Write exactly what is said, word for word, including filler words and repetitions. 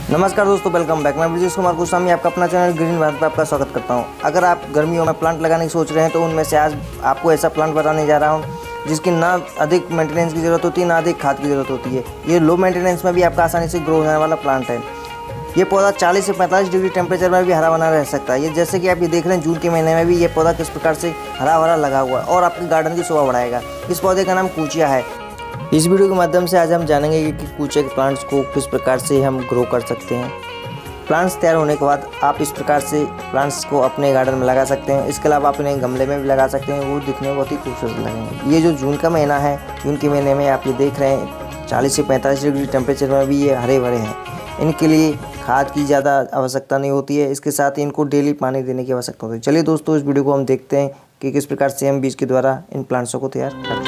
नमस्कार दोस्तों, welcome back. मैं ब्रजेश कुमार गोस्वामी आपका अपना चैनल ग्रीन भारत पर आपका स्वागत करता हूं। अगर आप गर्मियों में प्लांट लगाने की सोच रहे हैं तो उनमें से आज आपको ऐसा प्लांट बताने जा रहा हूं जिसकी ना अधिक मेंटेनेंस की ज़रूरत होती है, ना अधिक खाद की ज़रूरत होती है। ये लो मेंटेनेंस में भी आपका आसानी से ग्रो होने वाला प्लांट है। ये पौधा चालीस से पैंतालीस डिग्री टेम्परेचर में भी हरा बना रह सकता है। ये जैसे कि आप ये देख रहे हैं, जून के महीने में भी ये पौधा किस प्रकार से हरा भरा लगा हुआ है और आपके गार्डन की शोभा बढ़ाएगा। इस पौधे का नाम कूचिया है। इस वीडियो के माध्यम से आज हम जानेंगे कि कूचिया के प्लांट्स को किस प्रकार से हम ग्रो कर सकते हैं। प्लांट्स तैयार होने के बाद आप इस प्रकार से प्लांट्स को अपने गार्डन में लगा सकते हैं। इसके अलावा आप इन्हें गमले में भी लगा सकते हैं, वो दिखने में बहुत ही खूबसूरत लगेंगे। ये जो जून का महीना है, जून के महीने में आप ये देख रहे हैं चालीस से पैंतालीस डिग्री टेम्परेचर में भी ये हरे भरे हैं। इनके लिए खाद की ज़्यादा आवश्यकता नहीं होती है, इसके साथ ही इनको डेली पानी देने की आवश्यकता होती है। चलिए दोस्तों, इस वीडियो को हम देखते हैं कि किस प्रकार से हम बीज के द्वारा इन प्लांट्सों को तैयार करते हैं।